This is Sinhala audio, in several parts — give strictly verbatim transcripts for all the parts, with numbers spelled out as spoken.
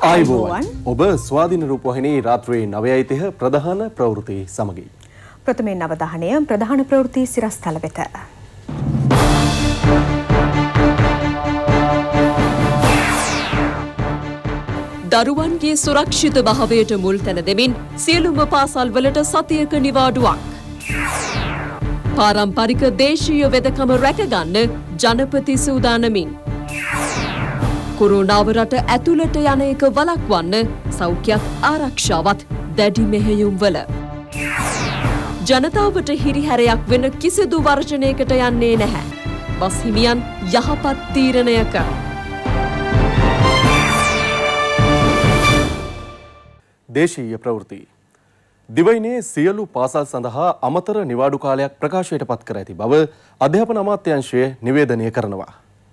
ආයුබෝවන් ඔබ ස්වාධීන රූපවාහිනී රාත්‍රියේ නවයයි තිහ ප්‍රධාන ප්‍රවෘත්ති සමගින් ප්‍රථමයෙන් අවධානය ප්‍රධාන ප්‍රවෘත්ති සිරස්තල වෙත. දරුවන්ගේ සුරක්ෂිත භාවයට මුල් තැන දෙමින් සියලුම පාසල් වලට සතියක නිවාඩුවක්. පාරම්පරික දේශීය වෙදකම රැකගන්න ජනපති සූදානමින්. කොරෝනාව රට ඇතුළට යන එක වළක්වන්න සෞඛ්‍යත් ආරක්ෂාවත් දැඩි මෙහෙයුම්වල. ජනතාවට හිරිහැරයක් වෙන කිසිදු වර්ජනයකට යන්නේ නැහැ. බස් හිමියන් යහපත් තීරණයක. දේශීය ප්‍රවෘත්ති. දිවයිනේ සියලු පාසල් සඳහා අමතර නිවාඩු කාලයක් ප්‍රකාශයට පත් කර ඇති බව අධ්‍යාපන අමාත්‍යාංශය නිවේදනය කරනවා.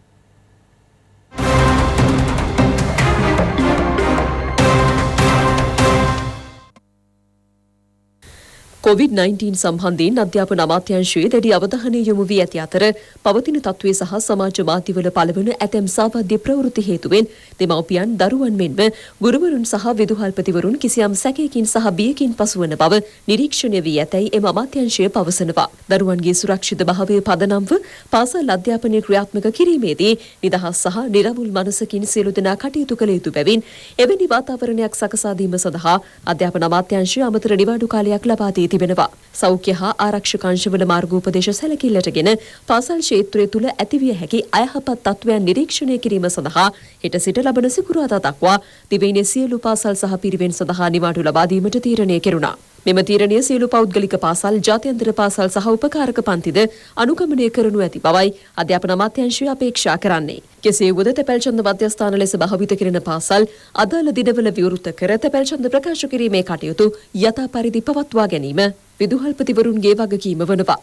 කොවිඩ් නයින්ටීන් සම්බන්ධයෙන් අධ්‍යාපන අමාත්‍යාංශයේ දැඩි අවධානය යොමු වී ඇති අතර පවතින තත්ත්වයේ සහ සමාජ මාධ්‍යවල පළවන ඇතැම් සාබද්‍ය ප්‍රවෘත්ති හේතුවෙන් දෙමව්පියන් දරුවන් මෙන්ම ගුරුවරුන් සහ විදුහල්පතිවරුන් කිසියම් සැකයකින් සහ බියකින් පසුවන බව නිරීක්ෂණය වී ඇතැයි එම අමාත්‍යාංශය පවසනවා. දරුවන්ගේ සුරක්ෂිත භාවය පදනම්ව පාසල් අධ්‍යාපනය ක්‍රියාත්මක කිරීමේදී නිදහස් සහ නිරවුල් මනසකින් සියලු දෙනා කටයුතු කළ යුතු බැවින් එවැනි වාතාවරණයක් සකසා දීම සඳහා අධ්‍යාපන අමාත්‍යාංශය අමතර නිවාඩු කාලයක් ලබා දී තිබෙනවා. සෞඛ්‍ය හා ආරක්ෂක අංශවල මාර්ගෝපදේශ සැලකිල්ලටගෙන පාසල් ක්ෂේත්‍රය තුළ ඇතිවිය හැකි අයහපත් තත්ත්වයන් නිරීක්ෂණය කිරීම සඳහා හෙට සිට ලබන සිකුරාදා දක්වා දිවයිනේ සියලු පාසල් සහ පිරිවෙන් සඳහා නිවාඩු ලබා දීමට තීරණය කෙරුණා. මෙම තීරණය සියලු පෞද්ගලික පාසල්, ජාත්‍යන්තර පාසල් සහ උපකාරක පන්තිද අනුගමනය කරනු ඇති බවයි අධ්‍යාපන අමාත්‍යාංශය අපේක්ෂා කරන්නේ. කෙසේ වුවද තැපැල්චන්ද මධ්‍යස්ථාන ලෙස භාවිත කෙරෙන පාසල් අදාළ දිනවල විවෘත කර තැපැල්චන්ද ප්‍රකාශ කිරීමේ කටයුතු යථා පරිදි පවත්වා ගැනීම විදුහල්පතිවරුන්ගේ වගකීම වනවා.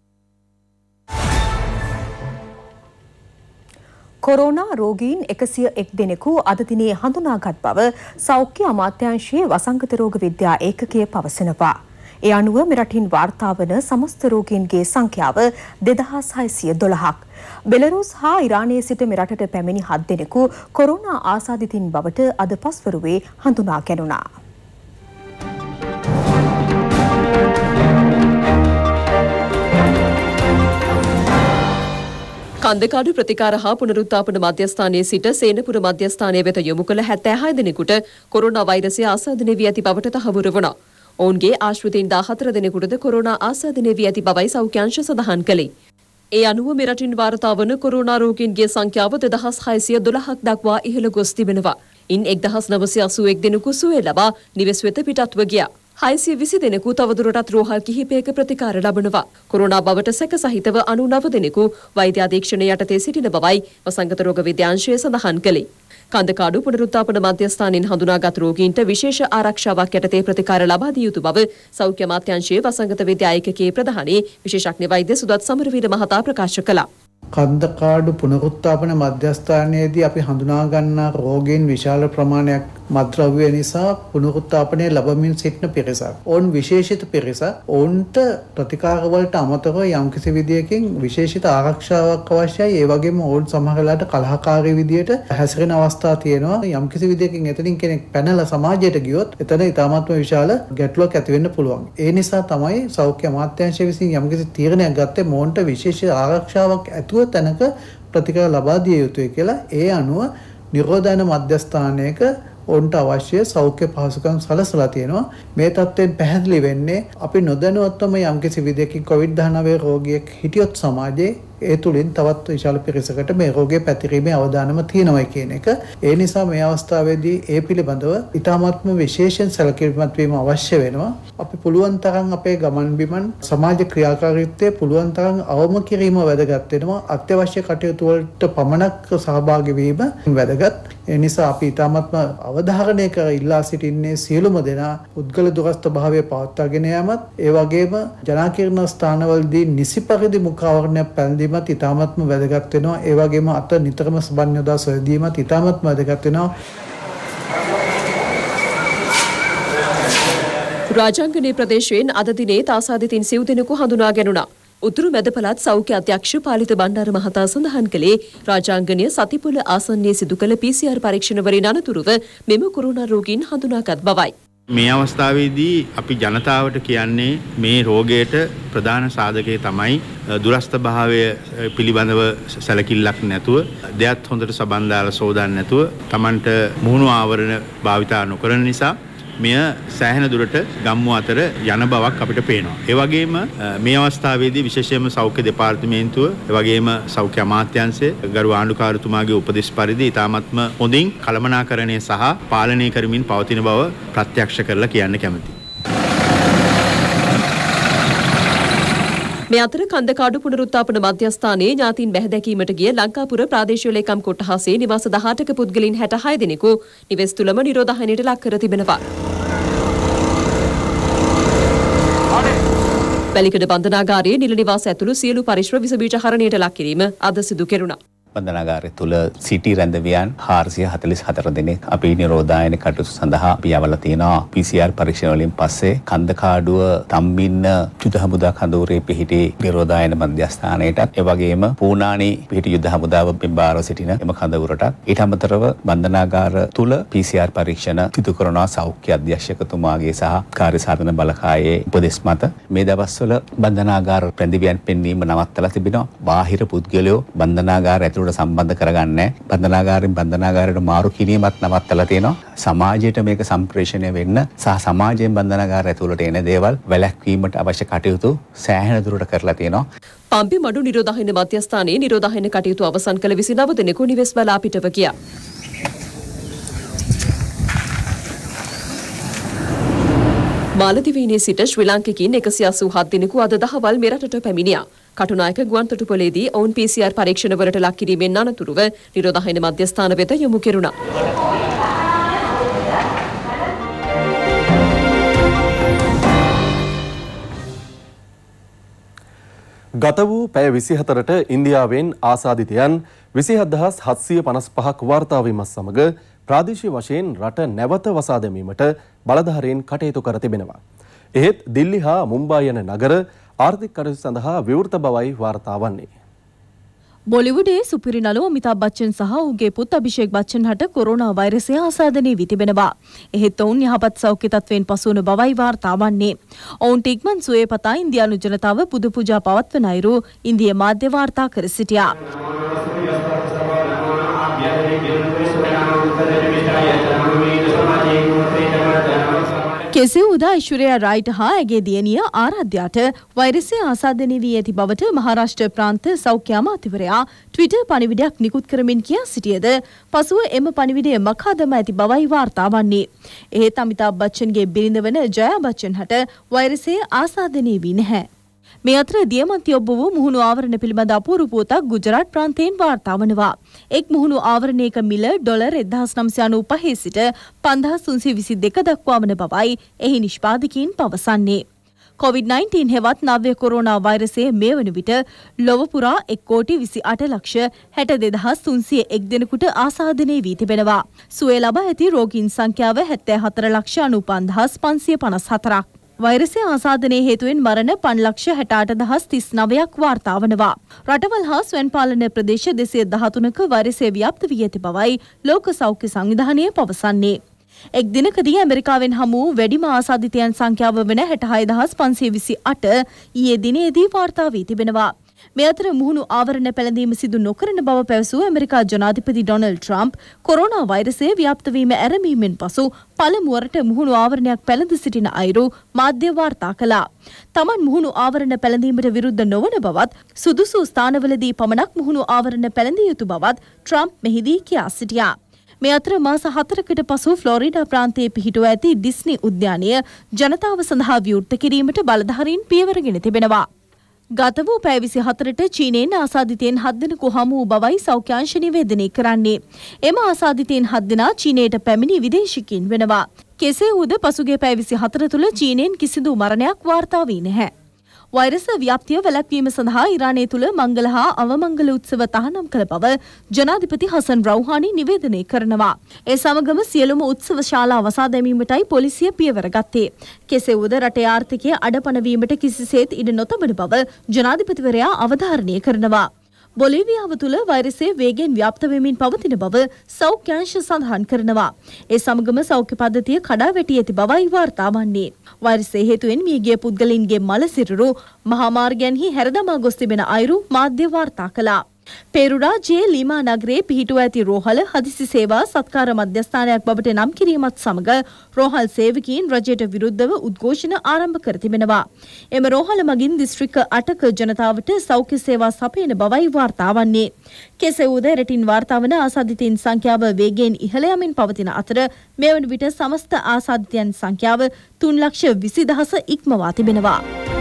කොරෝනා රෝගීන් එකසිය එක් දෙනෙකු අද දිනේ හඳුනාගත් බව සෞඛ්‍ය අමාත්‍යාංශයේ වසංගත රෝග විද්‍යා ඒකකය පවසනවා. ඒ අනුව මෙරටින් වාර්තා වන සමස්ත රෝගීන්ගේ සංඛ්‍යාව දෙදහස් හයසිය දොළහක්. බෙලරුස් හා ඉරානයේ සිට මෙරටට පැමිණි හත් දෙනෙකු කොරෝනා ආසාදිතින් බවට අද පස්වරුවේ හඳුනා ගැනුණා. කන්දකාඩු ප්‍රතිකාර හා පුනරුත්ථාපන මධ්‍යස්ථානයේ සිට සේනපුර මධ්‍යස්ථානය වෙත යොමු කළ හැත්තෑ හය දෙනෙකුට කොරෝනා වෛරසය ආසාදනය වී ඇති බවට තහවුරු වුණා. ඔවුන්ගේ ආශ්‍රිතයින් දාහතර දෙනෙකුටද කොරෝනා ආසාදනය වී ඇති බවයි සෞඛ්‍ය අංශ සඳහන් කළේ. ඒ අනුව මෙරටින් වාර්තා වන කොරෝනා රෝගීන්ගේ සංඛ්‍යාව දෙදහස් හයසිය දොළහක් දක්වා ඉහළ ගොස් තිබෙනවා. ඉන් එක්දහස් නවසිය අසූ එක් දෙනෙකු සුවය ලබා නිවෙස් වෙත පිටත්ව ගියා. හයසිය විසි දෙනෙකු තවදුරටත් රෝහල් කිහිපයක ප්‍රතිකාර ලබනවා. කොරෝනා බවට සැක සහිතව අනූනව දෙනෙකු වෛද්‍ය අධීක්ෂණය යටතේ සිටින බවයි වසංගත රෝග විද්‍යාංශය සඳහන් කළේ. කන්දකාඩු පුනරුත්ථාපන මධ්‍යස්ථානයෙන් හඳුනාගත් රෝගීන්ට විශේෂ ආරක්ෂාවක් යටතේ ප්‍රතිකාර ලබා දිය යුතු බව සෞඛ්‍ය අමාත්‍යාංශයේ වසංගත විද්‍යා ඒකකයේ ප්‍රධානී විශේෂඥ වෛද්‍ය සුදත් සමරවීර මහතා ප්‍රකාශ කළා. කන්දකාඩු පුනරුත්ථාපන මධ්‍යස්ථානයේදී අපි හඳුනා ගන්නා රෝගීන් විශාල ප්‍රමාණයක් මත්ද්‍රව්‍ය නිසා පුනරුත්ථාපනය ලැබමින් සිටින පිරිසක්. ඔවුන් විශේෂිත පිරිසක්. ඔවුන්ට ප්‍රතිකාර වලට අමතරව යම්කිසි විදියකින් විශේෂිත ආරක්ෂාවක් අවශ්‍යයි. ඒ වගේම ඔවුන් සමහර වෙලාවට කලහකාරී විදියට හැසිරෙන අවස්ථා තියෙනවා. යම්කිසි විදියකින් එතනින් කෙනෙක් පැනලා සමාජයට ගියොත් එතන ඉතාමත්ම විශාල ගැටලුවක් ඇති වෙන්න පුළුවන්. ඒ නිසා තමයි සෞඛ්‍ය අමාත්‍යාංශය විසින් යම්කිසි තීරණයක් ගත්තේ මොවුන්ට විශේෂ ආරක්ෂාවක් ඇතුව තැනක ප්‍රතිකාර ලබා දිය යුතුයි කියලා. ඒ අනුව නිරෝධායන මධ්‍යස්ථානයක ඔවුන්ට අවශ්‍ය සෞඛ්‍ය පහසුකම් සලසලා තියෙනවා. මේ තත්ත්වයෙන් පැහැදිලි වෙන්නේ අපි නොදැනුවත්වම යම්කිසි විදියකින් කොවිඩ් දහනවය රෝගියෙක් හිටියොත් සමාජයේ ඒ තුලින් තවත් විශාල පිරිසකට මේ රෝගය පැතිරීමේ අවදානම තියෙනවා කියන එක. ඒ නිසා මේ අවස්ථාවේදී ඒ පිළිබඳව ඉතාමත්ම විශේෂයෙන් සැලකිලිමත් වීම අවශ්‍ය වෙනවා. අපි පුළුවන් තරම් අපේ ගමන් බිමන් සමාජ ක්‍රියාකාරීත්වයේ පුළුවන් තරම් අවම කිරීම වැදගත් වෙනවා. අත්‍යවශ්‍ය කටයුතු වලට පමණක් සහභාගී වීම වැදගත්. ඒ නිසා අපි ඉතාමත්ම අවධාරණය කර ඉල්ලා සිටින්නේ සියලුම දෙනා පුද්ගල දුරස්ත භාවය පවත්වාගෙන යාමත්, ඒ වගේම ජනාකීර්ණ ස්ථානවලදී නිසි පරිදි මුඛාවරණය පැළඳීමත් ඉතාමත්ම වැදගත් වෙනවා. ඒ වගේම අත නිතරම සබන් යොදා සොයදීමත් ඉතාමත්ම වැදගත් වෙනවා. රාජාංගනයේ ප්‍රදේශයෙන් අද දිනේ තාසාදිතින් සිව් දෙනෙකු හඳුනා ගැනුණා. උතුරු මැද පළාත් සෞඛ්‍ය අධ්‍යක්ෂ පාලිත බණ්ඩාර මහතා සඳහන් කළේ රාජාංගනීය සතිපොළ ආසන්නයේ සිදු කළ පී සී ආර් පරීක්ෂණවලින් අනතුරුව මෙම කොරෝනා රෝගීන් හඳුනාගත් බවයි. මේ අවස්ථාවේදී අපි ජනතාවට කියන්නේ මේ රෝගයට ප්‍රධාන සාධකය තමයි දුරස්ථ භාවය පිළිබඳව සැලකිල්ලක් නැතුව දෙයත් හොඳට සබන් දාලා සෝදාන්න නැතුව Tamanට මුහුණු ආවරණ භාවිතා නොකරන නිසා මෙය සෑහෙන දුරට ගම්මු අතර යන බවක් අපිට පේනවා. ඒ වගේම මේ අවස්ථාවේදී විශේෂයෙන්ම සෞඛ්‍ය දෙපාර්තමේන්තුව, ඒ වගේම සෞඛ්‍ය අමාත්‍යාංශය ගරු ආණ්ඩුකාරතුමාගේ උපදෙස් පරිදි ඉතාමත්ම හොඳින් කළමනාකරණය සහ පාලනය කරමින් පවතින බව ප්‍රත්‍යක්ෂ කරලා කියන්න කැමතියි. මේ අතර කන්දකාඩු පුනරුත්ථාපන මධ්‍යස්ථානයේ ඥාතීන් බැහැදැකීමට ගිය ලංකාපුර ප්‍රාදේශීය ලේකම් කොට්ටාසයේ නිවාස දහඅටක පුද්ගලයන් හැටහය දෙනෙකු නිවෙස් තුළම නිරෝධායනයට ලක් කර තිබෙනවා. වැලිකඩ බන්ධනාගාරයේ නිල නිවාස ඇතුළු සියලු පරිශ්‍ර විස බීජ හරණයට ලක් කිරීම අද සිදු කෙරුණා. බන්ධනාගාරය තුළ සිටි රැඳවියන් හාරසිය හතළිස් හතර දෙනෙක් අපි නිරෝධායන කටයුතු සඳහා අපි යවලා තියෙනවා. පී සී ආර් පරීක්ෂණ වලින් පස්සේ කන්දකාඩුව තම්බින්න යුද හමුදා කඳවුරේ පිහිටි නිරෝධායන මධ්‍යස්ථානයටත් ඒ වගේම පූනානි පිහිටි යුද හමුදාව බාරව සිටින එම කඳවුරටත් ඊට අමතරව බන්ධනාගාර තුළ පී සී ආර් පරීක්ෂණ සිදු කරනවා සෞඛ්‍ය අධ්‍යක්ෂකතුමාගේ සහ කාර්ය සාධන බලකායේ උපදෙස් මත මේ දවස්වල බන්ධනාගාර රැඳවියන් පෙන්වීම නවත්තලා තිබෙනවා. බාහිර පුද්ගලයෝ බන්ධනාගාර ඇතුළට සම්බන්ධ කරගන්නේ බන්ධනාගාරයෙන් බන්ධනාගාරයට මාරු කිරීමත් නවත්තලා තියෙනවා. සමාජයට මේක සම්ප්‍රේෂණය වෙන්න සහ සමාජයෙන් බන්ධනාගාර ඇතුළට එන දේවල් වැළැක්වීමට අවශ්‍ය කටයුතු සෑහෙන දුරට කරලා තියෙනවා. පම්පි මඩු නිරෝධායන මධ්‍යස්ථානයේ නිරෝධායන කටයුතු අවසන් කළ විසිනව දෙනෙකු නිවෙස් බලා පිටව ගියා. මාලදිවයිනේ සිට ශ්‍රී ලාංකිකයින් එකසිය අසූ හත් දෙනෙකු අද දහවල් මෙරටට පැමිණියා. කටුනායක ගුවන්තොටුපළේදී ඔවුන් පී සී ආර් පරීක්ෂණවලට ලක් කිරීමෙන් අනතුරුව නිරෝධායන මධ්‍යස්ථාන වෙත යොමු කෙරුණා. ගත වූ පැය විසිහතරට ඉන්දියාවෙන් ආසාදිතයන් විසිහත් දහස් හත්සිය පනස් පහක් වාර්තා වීමත් සමග ප්‍රාදේශීය වශයෙන් රට නැවත වසා දැමීමට බලධාරීන් කටයුතු කර තිබෙනවා. එහෙත් දිල්ලි හා මුම්බායි යන නගර ආර්ථික කටයුතු සඳහා විවෘත බවයි වාර්තා වන්නේ. බොලිවුඩේ සුපිරි නළුව අමිතාබ් බච්චන් සහ ඔහුගේ පුත් අභිෂේක් බච්චන් හට කොරෝනා වෛරසය ආසාදනය වී තිබෙනවා. එහෙත් ඔවුන් යහපත් සෞඛ්‍ය තත්ත්වයෙන් පසුවන බවයි වාර්තා වන්නේ. ඔවුන්ට ඉක්මන් සුවය පතා ඉන්දියානු ජනතාව පුද පූජා පවත්වන අයුරු ඉන්දිය මාධ්‍ය වාර්තා කර සිටියා. කෙසේ වුවද ඓශ්වර්යා රායිට හා ඇගේ දියණිය ආරාධ්‍යාට වෛරසය ආසාදනය වී ඇති බවට මහාරාෂ්ට්‍ර ප්‍රාන්ත සෞඛ්‍ය අමාත්‍යවරයා ට්විටර් පණිවිඩයක් නිකුත් කරමින් කියා සිටියද පසුව එම පණිවිඩය මකා දමා ඇති බවයි වාර්තා වන්නේ. එහෙත් අමිතාබ් බච්චන්ගේ බිරිඳ වන ජයා බච්චන් හට වෛරසය ආසාදනය වී නැහැ. මේ අතර දියමන්ති ඔබ වූ මුහුණු ආවරණ පිළිබඳ අපූර්ව පුවතක් ගුජරාට් ප්‍රාන්තයෙන් වාර්තා වනවා. එක් මුහුණු ආවරණයක මිල ඩොලර් එක්දහස් නවසිය අනූපහේ සිට පන්දහස් තුන්සිය විසි දෙක දක්වා වන බවයි එහි නිෂ්පාදකයින් පවසන්නේ. කොවිඩ් නයින්ටීන් හෙවත් නව්‍ය කොරෝනා වෛරසය මේ වන විට ලොව පුරා එක් කෝටි විසි අට ලක්ෂ හැට දෙදහස් තුන්සිය එක් දෙනෙකුට ආසාදනය වී තිබෙනවා. සුවය ලබා ඇති රෝගීන් සංඛ්‍යාව හැත්තෑ හතර ලක්ෂ අනූපන්දහස් පන්සිය පනස් හතරක්. වෛරසය ආසාදනයේ හේතුවෙන් මරණ පන්ලක්ෂ හැට අට දහස් තිස් නවයක් වාර්තා වනවා. රටවල් හා ස්වයං පාලන ප්‍රදේශ දෙසිය දහතුනක වෛරසය ව්‍යාප්ත වී ඇති බවයි ලෝක සෞඛ්‍ය සංවිධානය පවසන්නේ. එක් දිනකදී ඇමරිකාවෙන් හමු වූ වැඩිම ආසාදිතයන් සංඛ්‍යාව වන හැටහය දහස් පන්සිය විසි අට ඊයේ දිනේදී වාර්තා වී තිබෙනවා. මේ අතර මුහුණු ආවරණ පැළඳීම සිදු නොකරන බව පැවසූ ඇමරිකා ජනාධිපති ඩොනල්ඩ් ට්‍රම්ප් කොරෝනා වෛරසය ව්‍යාප්ත වීම ඇරඹීමෙන් පසු පළමුවරට මුහුණු ආවරණයක් පැළඳ සිටින අයුරු මාධ්‍ය වාර්තා කළා. තමන් මුහුණු ආවරණ පැළඳීමට විරුද්ධ නොවන බවත් සුදුසු ස්ථානවලදී පමණක් මුහුණු ආවරණ පැළඳිය යුතු බවත් ට්‍රම්ප් මෙහිදී කියා සිටියා. මේ අතර මාස හතරකට පසු ෆ්ලොරිඩා ප්‍රාන්තයේ පිහිටුව ඇති ඩිස්නි උද්‍යානය ජනතාව සඳහා විවෘත කිරීමට බලධාරීන් පියවරගෙන තිබෙනවා. ගත වූ පැය විසිහතරට චීනයෙන් ආසාදිතයන් හත් දෙනෙකු හමු වූ බවයි සෞඛ්‍ය අංශ නිවේදනය කරන්නේ. එම ආසාදිතයන් හත් දෙනා චීනයට පැමිණි විදේශිකයින් වෙනවා. කෙසේ වුවද පසුගිය පැය විසිහතර තුළ චීනයෙන් කිසිදු මරණයක් වාර්තා වී නැහැ. වෛරස ව්‍යාප්තිය වැළැක්වීම සඳහා ඉරානය තුළ මංගල හා අවමංගල උත්සව තහනම් කළ බව ජනාධිපති හසන් රවුහානි නිවේදනය කරනවා. ඒ සමගම සියලුම උත්සව ශාලා වසා දැමීමටයි පොලිසිය පියවර ගත්තේ. කෙසේ වුවද රටේ ආර්ථිකය අඩපණවීමට කිසිසේත් ඉඩ නොතබන බව ජනාධිපතිවරයා අවධාරණය කරනවා. බොලිවියාව තුළ වෛරසය වේගෙන් ව්‍යාප්ත වෙමින් පවතින බව සෞඛ්‍යංශ සඳහන් කරනවා. ඒ සමගම සෞඛ්‍ය පද්ධතිය කඩා වැටී ඇති බවයි වාර්තා වන්නේ. වෛරසය හේතුවෙන් මියගිය පුද්ගලයින්ගේ මල සිරුරු මහා මාර්ගයන්හි හැරදමා ගොස් තිබෙන අයුරු මාධ්‍ය වාර්තා කළා. පේරුඩා ජේ ලීමා නගරයේ පිහිටුව ඇති රෝහල හදිසි සේවා සත්කාර මධ්‍යස්ථානයක් බවට නම් කිරීමත් සමග රෝහල් සේවකීන් රජයට විරුද්ධව උද්ඝෝෂණ ආරම්භ කර තිබෙනවා. එම රෝහල මගින් දිස්ත්‍රික්ක අටක ජනතාවට සෞඛ්‍ය සේවා සපයන බවයි වාර්තා වන්නේ. කෙසේ වුවද රටින් වාර්තා වන ආසාදිතයින් සංඛ්‍යාව වේගයෙන් ඉහළ යමින් පවතින අතර මේ වන විට සමස්ත ආසාදිතයන් සංඛ්‍යාව තුන් ලක්ෂ විසි දහස ඉක්මවා තිබෙනවා.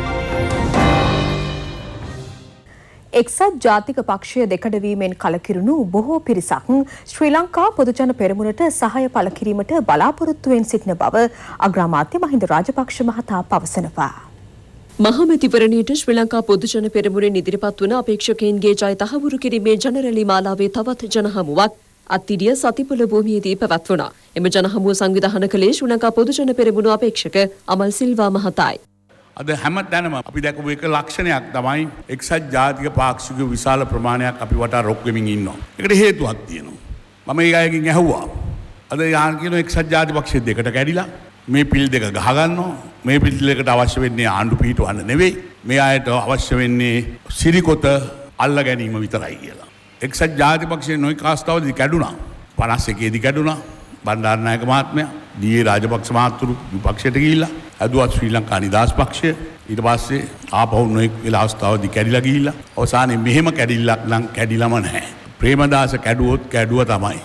එක්සත් ජාතික පක්ෂය දෙකඩවීමෙන් කලකිරුණු බොහෝ පිරිසක් ශ්‍රී ලංකා පොදුජන පෙරමුණට සහාය පළ කිරීමට බලාපොරොත්තුවෙන් සිටින බව අග්‍රාමාත්‍ය මහින්ද රාජපක්ෂ මහතා පවසනවා. මහමැතිවරණයට ශ්‍රී ලංකා පොදුජන පෙරමුණෙන් ඉදිරිපත් වන අපේක්ෂකයින්ගේ ජය තහවුරු කිරීමේ ජනරැලි මාලාවේ තවත් ජනහමුවක් අත්තිඩිය සතිපොළ භූමියේදී පැවැත්වුණා. එම ජනහමුව සංවිධානය කළේ ශ්‍රී ලංකා පොදුජන පෙරමුණ අපේක්ෂක අමල් සිල්වා මහතායි. අද හැමතැනම අපි දැකපු එක ලක්ෂණයක් තමයි එක්සත් ජාතික පාක්ෂික විශාල ප්‍රමාණයක් අපි වටා රොක් වෙමින් ඉන්නවා. ඒකට හේතුවක් තියෙනවා. මම ඒ අයගෙන් ඇහුවා. අද යාන් කියන එක්සත් ජාතික පක්ෂය දෙකට කැඩිලා මේ පිල් දෙක ගහ ගන්නවා. මේ පිල් දෙකට අවශ්‍ය වෙන්නේ ආණ්ඩු පිටවන්න නෙවෙයි. මේ අයට අවශ්‍ය වෙන්නේ සිරිකොත අල්ල ගැනීම විතරයි කියලා. එක්සත් ජාතික පක්ෂයේ නොයෙක් අවස්ථාවලදී කැඩුනා. පනස් එකේ දී කැඩුනා. බණ්ඩාරනායක මහත්මයා ඩී.ඒ. රාජපක්ෂ මහතුරු විපක්ෂයට ගිහිල්ලා අදුවත් ශ්‍රී ලංකා නිදහස් පක්ෂය ඊට පස්සේ ආපහු නොයෙක් වෙලා අවස්ථාවදී කැඩිලා ගිහිල්ලා අවසානයේ මෙහෙම කැඩිල්ලක් නම් කැඩිලම නැහැ. ප්‍රේමදාස කැඩුවොත් කැඩුව තමයි.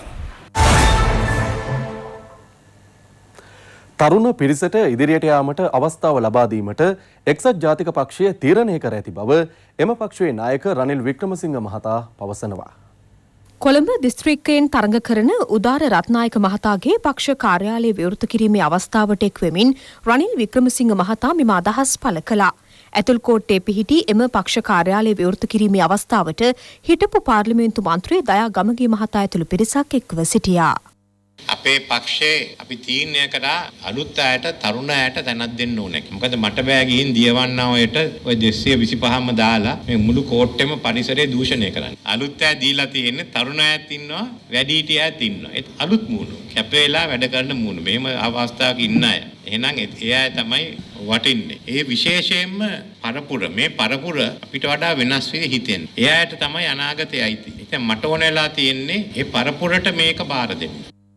තරුණ පිරිසට ඉදිරියට යාමට අවස්ථාව ලබා දීමට එක්සත් ජාතික පක්ෂය තීරණය කර ඇති බව එම පක්ෂයේ නායක රනිල් වික්‍රමසිංහ මහතා පවසනවා. කොළඹ දිස්ත්‍රික්කයෙන් තරඟ කරන උදාර රත්නායක මහතාගේ පක්ෂ කාර්යාලය විවෘත කිරීමේ අවස්ථාවට එක් වෙමින් රනිල් වික්‍රමසිංහ මහතා මෙම අදහස් පළ කළා. ඇතුල්කෝට්ටේ පිහිටි එම පක්ෂ කාර්යාලය විවෘත කිරීමේ අවස්ථාවට හිටපු පාර්ලිමේන්තු මන්ත්‍රී දයා ගමගේ මහතා ඇතුළු පිරිසක් එක්ව සිටියා. අපේ පක්ෂේ අපි තීරණය කරා අලුත් අයට තරුණ අයට තැනක් දෙන්න ඕනේ. මොකද මට බෑ ගිහින් දියවන්නාවයට ඔය දෙසිය විසිපහම දාලා මේ මුළු කෝට්ටෙම පරිසරය දූෂණය කරන්න. අලුත් අය දීලා තියෙන්නේ තරුණ අයත් ඉන්නවා, වැඩිහිටිය අයත් ඉන්නවා. ඒ අලුත් මූණු, කැප වෙලා වැඩ කරන මූණු. මෙහෙම අවස්ථාවක ඉන්න අය. එහෙනම් ඒ අය තමයි වටින්නේ. ඒ විශේෂයෙන්ම පරපුර මේ පරපුර අපිට වඩා වෙනස් වෙයි හිතෙන්. ඒ අයට තමයි අනාගතයයි තියෙන්නේ. ඉතින් මට ඕන වෙලා තියෙන්නේ මේ පරපුරට මේක බාර දෙන්න.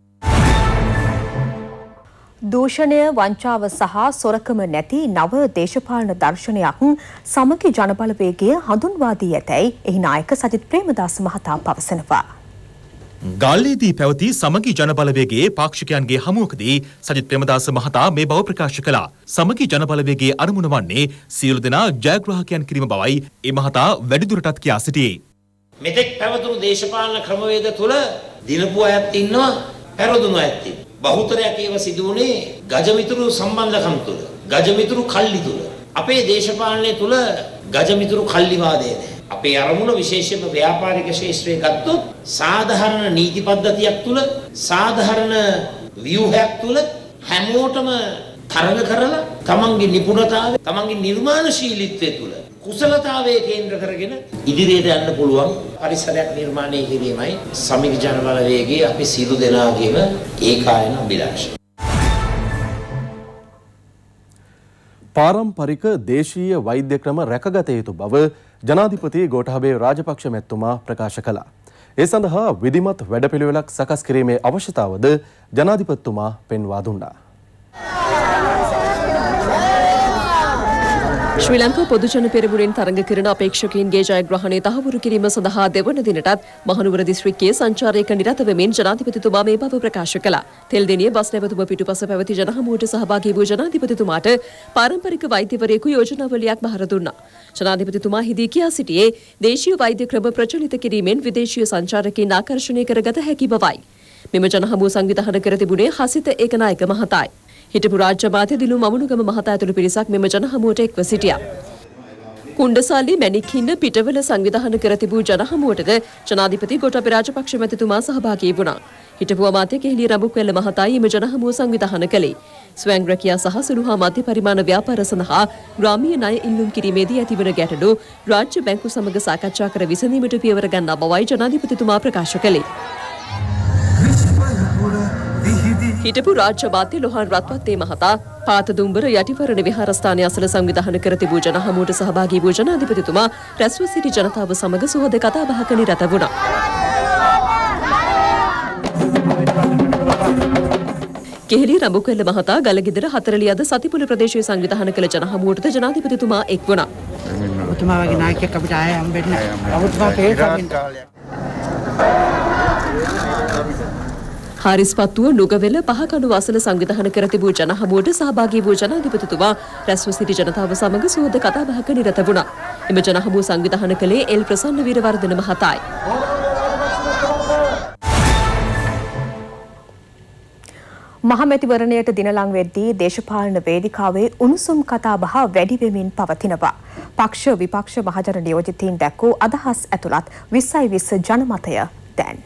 දූෂණය වංචාව සහ සොරකම නැති නව දේශපාලන දර්ශනයක් සමගි ජනබලවේගය හඳුන්වා දී ඇතැයි එහි නායක සජිත් ප්‍රේමදාස මහතා පවසනවා. ගාල්ලේදී පැවති සමගි ජනබලවේගයේ පාක්ෂිකයන්ගේ හමුවකදී සජිත් ප්‍රේමදාස මහතා මේ බව ප්‍රකාශ කළා. සමගි ජනබලවේගයේ අරමුණ වන්නේ සියලු දෙනා ජයග්‍රාහකයන් කිරීම බවයි ඒ මහතා වැඩිදුරටත් කියා සිටියේ. මෙතෙක් පැවතුණු දේශපාලන ක්‍රමවේද තුළ දිනපු අයත් ඉන්නවා, පැරදුණු අයත් ඉන්නවා. බහුතරයක් ඒව සිදු වුණේ ගජමිතුරු සම්බන්ධකම් තුළ, ගජමිතුරු කල්ලි තුළ. අපේ දේශපාලනය තුළ ගජමිතුරු කල්ලිවාදය නැහැ. අපේ අරමුණ විශේෂයෙන්ම ව්‍යාපාරික ශාස්ත්‍රයේ ගත්තොත් සාධාරණ නීති පද්ධතියක් තුළ, සාධාරණ ව්‍යුහයක් තුළ හැමෝටම තරඟ කරලා තමන්ගේ නිපුණතාවය, තමන්ගේ නිර්මාණශීලීත්වය තුළ කුසලතාවයේ කේන්ද්‍ර කරගෙන ඉදිරියට යන්න පුළුවන් පරිසරයක් නිර්මාණය කිරීමයි සමගි ජනබලවේගයේ අපි සියලු දෙනාගේම ඒකායන අභිලාෂය. පාරම්පරික දේශීය වෛද්‍ය ක්‍රම රැකගත යුතු බව ජනාධිපති ගෝඨාභය රාජපක්ෂ මැතිතුමා ප්‍රකාශ කළා. ඒ සඳහා විධිමත් වැඩපිළිවෙලක් සකස් කිරීමේ අවශ්‍යතාවද ජනාධිපතිතුමා පෙන්වා දුන්නා. ශ්‍රී ලංකා පොදුජන පෙරමුණෙන් තරඟ කරන අපේක්ෂකයින්ගේ ජයග්‍රහණය තහවුරු කිරීම සඳහා දෙවන දිනටත් මහනුවර දිස්ත්‍රික්කයේ සංචාරයක නිරත වෙමින් ජනාධිපතිතුමා මේ බව ප්‍රකාශ කළා. තෙල්දෙණිය බස් නැවතුම පිටුපස පැවති ජනහමුවට සහභාගී වූ ජනාධිපතිතුමාට පාරම්පරික වෛද්‍යවරයෙකු යෝජනාවලියක් බහර දුන්නා. ජනාධිපතිතුමා හිදී කියා සිටියේ දේශීය වෛද්‍ය ක්‍රම ප්‍රචලිත කිරීමෙන් විදේශීය සංචාරකයින් ආකර්ෂණය කරගත හැකි බවයි. මෙම ජනහමුව සංවිධානය කර තිබුණේ හසිත ඒකනායක මහතායි. හිටපු රාජ්‍ය මාත්‍ය දිලු මමුණුගම මහතා ඇතුළු පිරිසක් මෙම ජනහමුවට එක්ව සිටියා. කුණ්ඩසාලි මැණික්හින්න පිටවල සංවිධානය කර තිබූ ජනහමුවටද ජනාධිපති ගෝඨාභය රාජපක්ෂ මැතිතුමා සහභාගී වුණා. හිටපු අමාත්‍ය කෙහෙලි රඹුක්වැල්ල මහතායි එම ජනහමුව සංවිධානය කළේ. ස්වයං රැකියා සහ සුළු හා මධ්‍ය පරිමාණ ව්‍යාපාර සඳහා ග්‍රාමීය ණය ඉල්ලුම් කිරීමේදී ඇතිවන ගැටලු රාජ්‍ය බැංකු සමග සාකච්ඡා කර විසඳීමට පියවර ගන්නා බවයි ජනාධිපතිතුමා ප්‍රකාශ කළේ. හිටපු රාජ්‍ය අමාත්‍ය ලොහාන් රත්වත්තේ මහතා පාත දුම්බර යටිවරණ විහාරස්ථානය අසල සංවිධානය කර තිබූ ජනහමුවට සහභාගී වූ ජනාධිපතිතුමා රැස්ව සිටි ජනතාව සමග සුහද කතා බහක නිරත වුණා. කෙහෙලි රඹුක්වැල්ල මහතා ගලගෙදර හතරලියද සතිපුල ප්‍රදේශයේ සංවිධානය කළ ජනහමුවටද ජනාධිපතිතුමා එක් වුණා. ඔබතුමා වගේ නායකයෙක් අපිට ආයෙ හම්බෙන්නේ නැහැ. ඔබතුමා තේරෙන්න හාරිස්පත්තුව නුගවෙල පහකණු අසල සංවිධානය කර තිබූ ජනහමුවට සහභාගී වූ ජනාධිපතිතුමා රැස්ව සිටි ජනතාව සමග සුහද කතා බහක නිරත වුණා. එම ජනහමුව සංවිධානය කළේ එල් ප්‍රසන්න වීරවර්ධන මහතායි. මහමැතිවරණයට දින ලං වෙද්දී දේශපාලන වේදිකාවේ උණුසුම් කතා බහ වැඩි වෙමින් පවතිනවා. පක්ෂ විපක්ෂ මහජන නියෝජිතයින් දැක්වූ අදහස් ඇතුළත් විස්සයි විස්ස ජනමතය දැන්.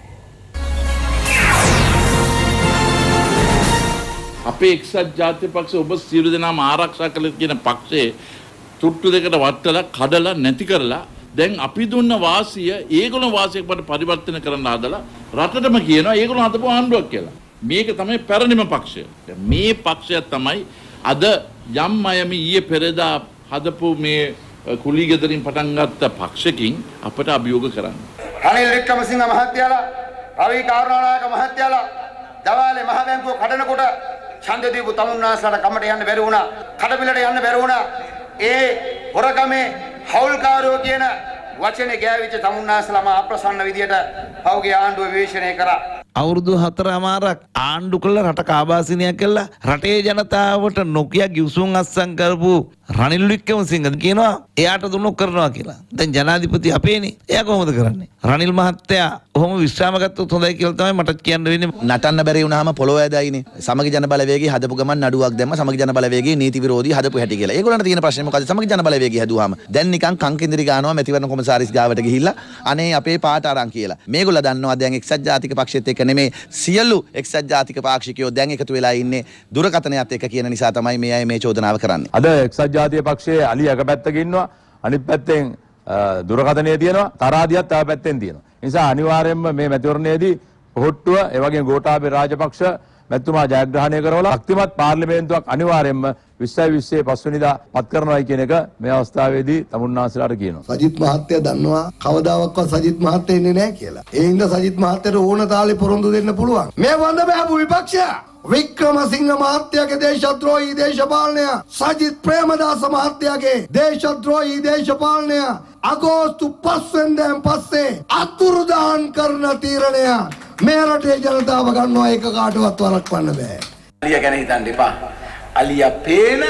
අපේ එක්සත් ජාතික පක්ෂ ඔබ සියලු දෙනාම ආරක්ෂා කළ කියන පක්ෂයේ තුට්ටු දෙකට වටලා කඩලා නැති කරලා දැන් අපි දුන්න වාසිය ඒගොල්ලෝ වාසියකට පරිවර්තන කරන්න හදලා රටටම කියනවා ඒගොල්ලෝ හදපු ආණ්ඩුවක් කියලා. මේක තමයි පැරණිම පක්ෂය. මේ පක්ෂය තමයි අද යම් අයම ඊයේ පෙරදා හදපු මේ කුලීගෙදරින් පටන් ගත්ත පක්ෂකින් අපට අභියෝග කරන්නේ. රනිල් වික්‍රමසිංහ මහත්තයාලා, රවි කරුණානායක මහත්තයාලා දවාලේ මහ බැංකුව කඩනකොට ඡන්ද දීපු තමුන්නාසලට කමට යන්න බැරි වුණා. කඩපිලට යන්න බැරි වුණා. ඒ හොරගමේ හවුල්කාරයෝ කියන වචනේ ගෑවිච්ච තමුන්නාසලම අප්‍රසන්න විදියට පෞගේ ආණ්ඩුව විවේචනය කරා. අවුරුදු හතරමාරක් ආණ්ඩු කළ රට කාබාසිනියක් කළා රටේ ජනතාවට නොකිය ගිවිසුම් අත්සන් කරපු රනිල් වික්‍රමසිංහ කියනවා එයාට දුන්නු කරනවා කියලා. දැන් ජනාධිපති අපේනේ. එයා කොහොමද කරන්නේ? රනිල් මහත්තයා ඔහොම විශ්‍රාම ගත්තොත් හොඳයි කියලා තමයි මට කියන්න වෙන්නේ. නටන්න බැරි වුණාම පොළොව ඇදයිනේ. සමගි ජන බලවේගයේ හදපු ගමන් නඩුවක් දැම්ම සමගි ජන බලවේගයේ නීති විරෝධී හදපු හැටි කියලා. ඒගොල්ලන්ට තියෙන ප්‍රශ්නේ මොකද? සමගි ජන බලවේගය හැදුවාම දැන් නිකන් කංකෙන්දිරි ගන්නවා මැතිවරණ කොමසාරිස් ගාවට ගිහිල්ලා අනේ අපේ පාට අරන් කියලා. මේගොල්ලෝ දන්නවා දැන් එක්සත් ජාතික පක්ෂයත් එක්ක නෙමේ සියලු එක්සත් ජාතික පාක්ෂිකයෝ දැන් එකතු වෙලා ඉන්නේ දුරකථනයත් එක්ක කියන නිසා තමයි මේ අය මේ චෝදනාව කරන්නේ. අද එක්සත් ජාතික පක්ෂයේ අලි එක පැත්තක ඉන්නවා අනිත් පැත්තෙන් දුරකථනය තියෙනවා තරාදියක් තව පැත්තෙන් තියෙනවා. ඒ නිසා අනිවාර්යයෙන්ම මේ මැතිවරණයේදී පොහොට්ටුව ඒ වගේම ගෝඨාභය රාජපක්ෂ මැතිතුමා ජයග්‍රහණය කරවලා ශක්තිමත් පාර්ලිමේන්තුවක් අනිවාර්යයෙන්ම විස්සයි විස්සේ පස්වෙනිදා පත් කරනවායි කියන එක මේ අවස්ථාවේදී තමුන්නාන්සලාට කියනවා. සජිත් මහත්තයා දන්නවා කවදාවත් සජිත් මහත්තයා ඉන්නේ නැහැ කියලා. ඒ හින්දා සජිත් මහත්තයාට ඕන තාලේ පොරොන්දු දෙන්න පුළුවන්. මේ වඳ බෑපු විපක්ෂය වික්‍රමසිංහ මහත්තයාගේ දේශද්‍රෝහී දේශපාලනය, සජිත් ප්‍රේමදාස මහත්තයාගේ දේශද්‍රෝහී දේශපාලනය අගෝස්තු පහ වෙනිදාන් පස්සේ අතුරුදහන් කරන තීරණය මේ රටේ ජනතාව ගන්නවා. ඒක කාටවත් වළක්වන්න බෑ. අලියා ගැන හිතන්න එපා. අලියා පේන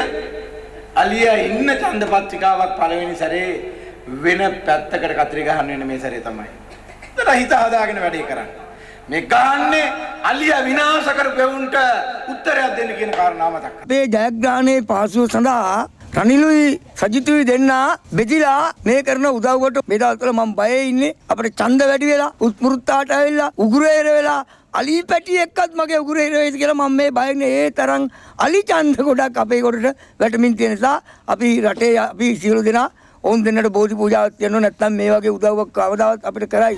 අලියා ඉන්න ඡන්ද පත්‍රිකාවක් පළවෙනි සැරේ වෙන පැත්තකට කතරි ගහන්න වෙන මේ සැරේ තමයි. ඒතර හිත හදාගෙන වැඩේ කරන්නේ. මේ ගහන්නේ අලියා විනාශ කරපෙවුන්ට උත්තරයක් දෙන්න කියන කාරණාව මතක් කරගන්න. මේ ජයග්‍රහණයේ පාසුව සඳහා රනිලුයි සජිතුයි දෙන්නා බෙදිලා මේ කරන උදව්වට මේ දවස්වල මම බයේ ඉන්නේ. අපිට ඡන්ද වැඩි වෙලා උත්මෘත්තාට ඇවිල්ලා උගුරේර වෙලා අලි පැටි එක්කත් මගේ උගුරේර වෙයිද කියලා මම මේ බයන්නේ. ඒ තරම් අලි ඡන්ද ගොඩක් අපේ කොටට වැටමින් තියෙන නිසා අපි රටේ අපි සියලු දෙනා ඕන් දෙන්නට බෝධි පූජාවක් කරනවා. නැත්නම් මේ වගේ උදව්වක් කවදාවත් අපිට කරයි.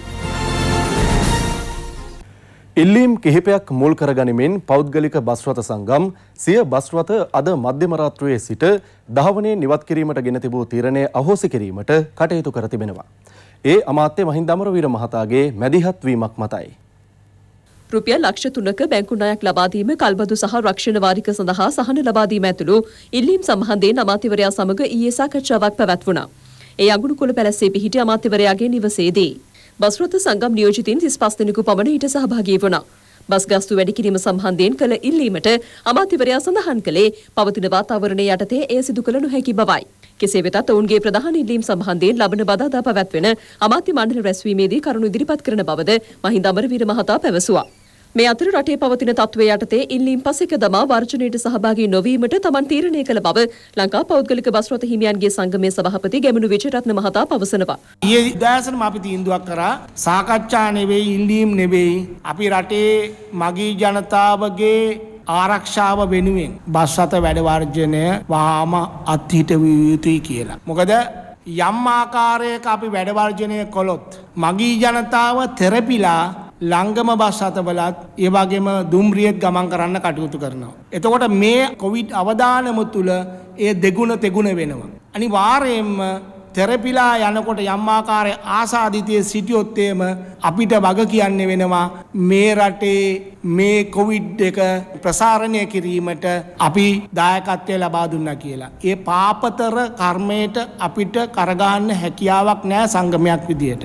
ඉල්ලීම් කිහිපයක් මුල් කරගනිමින් පෞද්ගලික බස් රථ සංගම් සිය බස් රථ අද මධ්‍යම රාත්‍රියේ සිට දහවනේ නිවත් කිරීමට ගෙන තිබූ තීරණය අහෝසි කිරීමට කටයුතු කර තිබෙනවා. ඒ අමාත්‍ය මහින්ද අමරවීර මහතාගේ මැදිහත් වීමක් මතයි. රුපියල් ලක්ෂ තුනක බැංකු ණයක් ලබා දීම, කල්බදු සහ රක්ෂණ වාරික සඳහා සහන ලබා දීම ඇතුළු ඉල්ලීම් සම්බන්ධයෙන් අමාත්‍යවරයා සමග ඊයේ සාකච්ඡාවක් පැවැත්වුණා. ඒ අඟුණුකොළ පැලැස්සේ පිහිටි අමාත්‍යවරයාගේ නිවසේදී බස් රථ සංගම් නියෝජිතින් තිස් පහ දෙනෙකු පමණ ඊට සහභාගී වුණා. බස් ගාස්තු වැඩි කිරීම සම්බන්ධයෙන් කළ ඉල්ලීමට අමාත්‍යවරයා සඳහන් කළේ පවතින වාතාවරණය යටතේ එය සිදු කළ නොහැකි බවයි. කෙසේ වෙතත් ඔවුන්ගේ ප්‍රධාන ඉල්ලීම් සම්බන්ධයෙන් ලබන බදාදා පැවැත්වෙන අමාත්‍ය මණ්ඩල රැස්වීමේදී කරුණු ඉදිරිපත් කරන බවද මහින්ද අමරවීර මහතා පැවසුවා. මේ අතර රටේ පවතින තත්ත්වය යටතේ ඉල්ලීම් පසෙක දමා වර්ජනයට සහභාගී නොවීමට තමන් තීරණය කළ බව ලංකා පෞද්ගලික බස් රථ හිමියන්ගේ සංගමයේ සභාපති ගැමුණු විජේරත්න මහතා පවසනවා. ඊයේ උදෑසනම අපි තීන්දුවක් කරා සාකච්ඡා නෙවෙයි ඉල්ලීම් නෙවෙයි අපි රටේ මගී ජනතාවගේ ආරක්ෂාව වෙනුවෙන් බස් රථ වැඩ වර්ජනය වහාම අත්හිට විය යුතුයි කියලා. මොකද යම් ආකාරයක අපි වැඩ වර්ජනය කළොත් මගී ජනතාව තෙරපිලා ලංගම බස් රථවලත් ඒ වගේම දුම්රියෙත් ගමන් කරන්න කටයුතු කරනවා. එතකොට මේ කොවිඩ් අවදානම තුල ඒ දෙගුණ තෙගුණ වෙනවා. අනිවාර්යයෙන්ම තෙරපිලා යනකොට යම් ආකාරයේ ආසාදිතයේ සිටියොත් එම අපිට වග කියන්නේ වෙනවා මේ රටේ මේ කොවිඩ් එක ප්‍රසාරණය කිරීමට අපි දායකත්වය ලබා දුන්නා කියලා. ඒ පාපතර කර්මයට අපිට කරගන්න හැකියාවක් නැහැ සංගමයක් විදියට.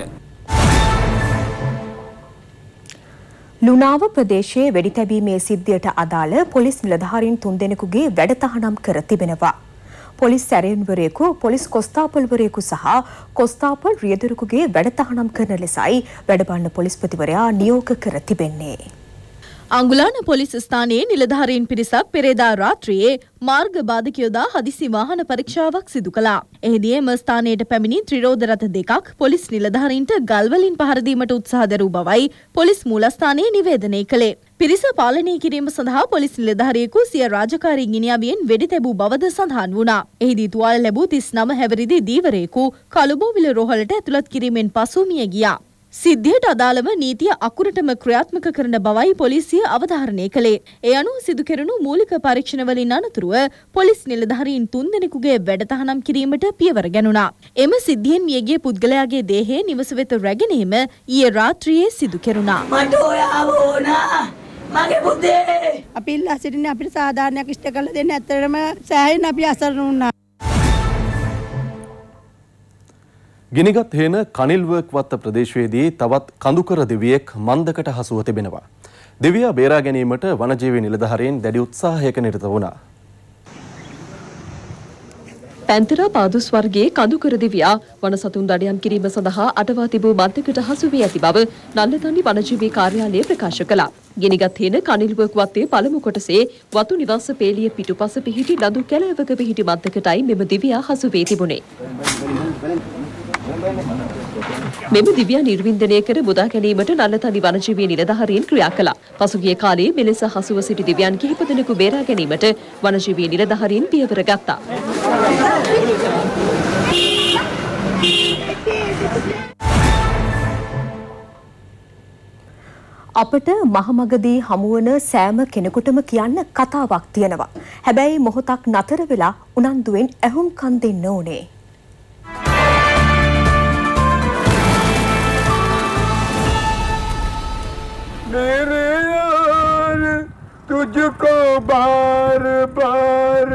ලුණාව ප්‍රදේශයේ වෙඩි තැබීමේ සිද්ධියට අදාළ පොලිස් නිලධාරීන් තුන්දෙනෙකුගේ වැඩතහනම් කර තිබෙනවා. පොලිස් සැරයන්වරයෙකු, පොලිස් කොස්තාපල්වරයෙකු සහ කොස්තාපල් රියදුරෙකුගේ වැඩතහනම් කරන ලෙසයි වැඩබලන පොලිස්පතිවරයා නියෝග කර තිබෙන්නේ. අංගුලාන පොලිස් ස්ථානයේ නිලධාරීන් පිරිසක් පෙරේදා රාත්‍රියේ මාර්ග බාධක යොදා හදිසි වාහන පරීක්ෂාවක් සිදු කළා. එහිදී එම ස්ථානයට පැමිණි ත්‍රිරෝද රථ දෙකක් පොලිස් නිලධාරීන්ට ගල් වලින් පහර දීමට උත්සාහ දැරූ බවයි පොලිස් මූලස්ථානයේ නිවේදනය කළේ. පිරිස පාලනය කිරීම සඳහා පොලිස් නිලධාරියෙකු සිය රාජකාරී ගිනියවියෙන් වෙඩි තැබූ බවද සඳහන් වුණා. එහිදී තුවාල ලැබූ තිස් නව හැවිරිදි දීවරයෙකු කළුබෝවිල රෝහලට ඇතුළත් කිරීමෙන් පසු මිය ගියා. සිද්ධියට අදාළව නීතිය අකුරටම ක්‍රියාත්මක කරන බවයි පොලිසිය අවධාරණය කළේ. ඒ අනුව සිදු කෙරුණු මූලික පරීක්ෂණ වලින් අනතුරුව පොලිස් නිලධාරීන් තුන්දෙනෙකුගේ වැඩතහනම් කිරීමට පියවර ගැනුණා. එම සිද්ධියෙන් මියගිය පුද්ගලයාගේ දේහය නිවස වෙත රැගෙනීම ඊයේ රාත්‍රියේ සිදු කෙරුණා. මට ඔයාව ඕන මගේ පුතේ. අපි ඉල්ලා සිටින්නේ අපිට සාධාරණයක් ඉෂ්ට කරලා දෙන්න. ඇත්තටම සෑහෙන අපි අසරණ වුණා. ගිනිගත් හේන කනිල්වර්ක් වත්ත ප්‍රදේශයේදී තවත් කඳුකර දෙවියෙක් මන්දකට හසුව තිබෙනවා. දෙවියා බේරා ගැනීමට වනජීවී නිලධාරීන් දැඩි උත්සාහයක නිරත වුණා. පැන්තරා පාදුස් වර්ගයේ කඳුකර දෙවියා වන සතුන් දඩයම් කිරීම සඳහා අටවා තිබූ මන්දකට හසු වී ඇති බව නන්දතන්ඩි වනජීවී කාර්යාලය ප්‍රකාශ කළා. ගිනිගත් හේන කනිල්වර්ක් වත්තේ පළමු කොටසේ වතු නිවාස පේලිය පිටුපස පිහිටි ලදු කැලෑවක පිහිටි මන්දකටයි මෙම දිවියා හසු වී තිබුණේ. මෙම දිව්‍යා නිර්වින්දනය කර මුදා ගැනීමට නල්ලතනි වනජීවී නිලධාරීන් ක්‍රියා කළා. පසුගිය කාලයේ මෙලෙස හසුව සිටි දිව්‍යයන් කිහිප දෙනෙකු බේරා ගැනීමට වනජීවී නිලධාරීන් පියවර ගත්තා. අපට මහමගදී හමුවන සෑම කෙනෙකුටම කියන්න කතාවක් තියෙනවා. හැබැයි මොහොතක් නතර වෙලා උනන්දුවෙන් ඇහුම්කන් දෙන්න ඕනේ. मेरे यार तुझको बार बार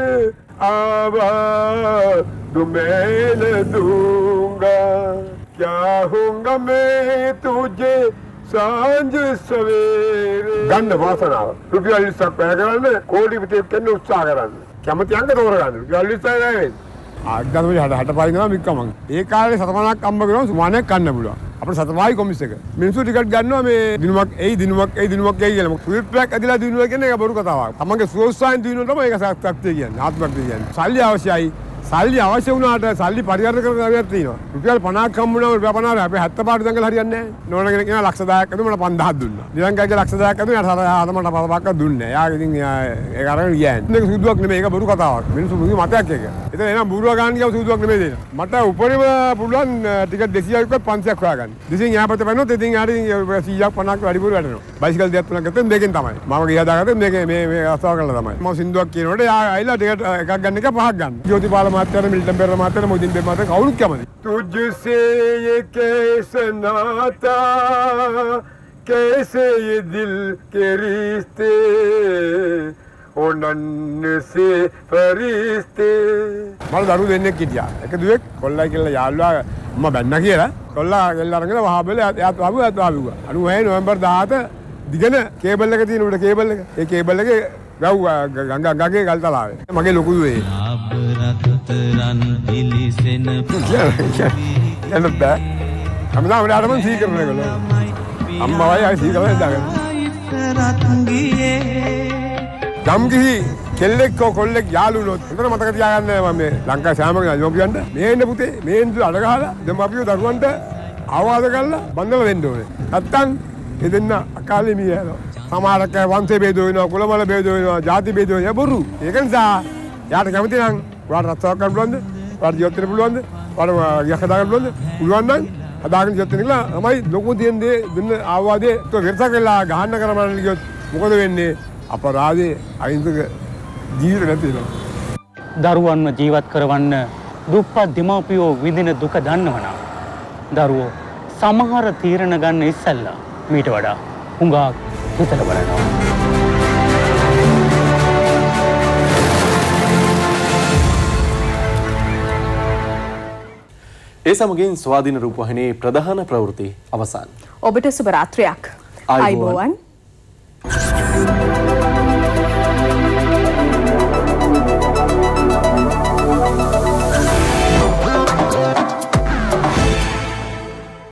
आवाज़ मैं न दूंगा क्या होगा मैं तुझे सांझ सवेरे ගන්න වාසනාව රුපියල් විස්සක් වැය කරන්න කෝටි විතර දෙන්න උත්සාහ කරන්න කැමති අංක තෝරගන්න රුපියල් විස්සක් නෙවෙයි ආග්ගම හට හට පයින්නවා මික්කමන් ඒ කාලේ සතපනක් අම්බ කරනවා සුමානයක් කන්න පුළුවන් අපේ සතපයි කොමිස් එක මිනිස්සු ටිකට් ගන්නවා මේ දිනුවක් එයි දිනුවක් එයි දිනුවක් එයි කියලා මොකද ෆුල් ප්ලැක් ඇදලා දිනුවා කියන්නේ ඒක බොරු කතාවක් තමන්ගේ සුවස්සායන් දිනුවා තමයි ඒක සත්‍යය කියන්නේ ආත්මක් කියන්නේ සල්ලි අවශ්‍යයි සල්ලි අවශ්‍ය වුණාට සල්ලි පරිහරණය කරන ක්‍රමයක් තියෙනවා රුපියල් පනහක් හම්බුණා රුපියල් පනහ අපේ හැත්තෑ පාට දඟල හරියන්නේ නැහැ නෝන කෙනෙක් කෙනා ලක්ෂ දහයක් අද මට පන්දාහක් දුන්නා නිරංගගේ ලක්ෂ දහයක් අද මට මට පහක් දුන්නේ නැහැ යා ඉතින් ඒක අරගෙන ගියා මේක සුදුවක් නෙමෙයි ඒක බොරු කතාවක් මිනිස්සු මුගේ මතයක් එක එතන එනම් බුරුවා ගන්න කියව සුදුවක් නෙමෙයි දෙන්න මට උපරිම පුළුවන් ටිකට් දෙසීයක් පන්සියක් හොයාගන්න දෙසින් යාපත වෙනොත් ඉතින් යාරි සීයක් පනහක් වැඩිපුර වැඩනවා බයිසිකල් දෙකක් තුනක් ගත්තොත් මේකෙන් තමයි මම ගියා දාගත්තොත් මේක මේ මේ අස්තාව කරලා තමයි මම සින්දුවක් කියනකොට යා ආයිලා ටිකට් එකක් ගන්න එක පහක් ගන්න ජෝතිපාල මහත්තයා මිල්ටන් පෙරේරා මහත්තයා මොදින් බේ මහත්තයා කවුරුත් කැමති तुझसे ये कैसे नाता कैसे ये दिल के रिश्ते ओ नन्न से फरिश्ते මම දරු දෙන්නෙක් හිටියා එක දුවෙක් කොල්ලයි කියලා යාළුවා මම බැන්න කියලා කොල්ලා ගෙල්ල අරගෙන වහබල එයාත් ආපු එයාත් ආපුවා අනුවේ නොවැම්බර් දහහත දිගන කේබල් එක තියෙන උඩ කේබල් එක ඒ කේබල් එකේ ගව් ගංගා ගඟේ ගල් තලාවේ මගේ ලොකු දුවේ රන් පිලිසෙන යන්න බෑ. හැමදාම වඩාටම සීකරන එකලෝ. අම්මා වයි ආයි සීකරන දාගන්න. ගම්ගිහි කෙල්ලෙක් හෝ කොල්ලෙක් යාළුවොත් එතන මතක තියාගන්න මම මේ ලංකාවේ සාමක යෝගියන්ට මේ ඉන්න පුතේ මේ ඉන්න අඩ ගහලා දෙමාපියෝ දරුවන්ට ආවාද කරලා බඳලා දෙන්න ඕනේ. නැත්තම් ඒ දෙන්න අකාලේ මිය යනවා. සමහරක් අය වංශේ බේදෝ වෙනවා, කුලමල බේදෝ වෙනවා, ජාති බේදෝ වෙනවා. බොරු. ඒක නිසා යාට කැමති නම් වාට රස්සාවක් කරන්න පුළුවන්ද? වාට ජීවත් වෙන්න පුළුවන්ද? වාට යක දාගන්න පුළුවන්ද? පුළුවන් නම් හදාගෙන ජීවත් වෙන්න කියලා තමයි ලොකු දෙන දේ දෙන්න ආවාදේ તો වෙරසක් වෙලා ගහන්න කරමන්න ගියොත් මොකද වෙන්නේ? අපරාධේ අයින්දක ජීවිත නැති වෙනවා. දරුවන්ව ජීවත් කරවන්න දුප්පත් දෙමාපියෝ විඳින දුක දන්නවනම් දරුවෝ සමහර තීරණ ගන්න ඉස්සෙල්ලා මීට වඩා හුඟක් හිතලා බලනවා. ඒ සමගින් ස්වාධීන රූපවාහිනී ප්‍රධාන ප්‍රවෘත්ති අවසන්. ඔබට සුබ රාත්‍රියක්. ආයුබෝවන්.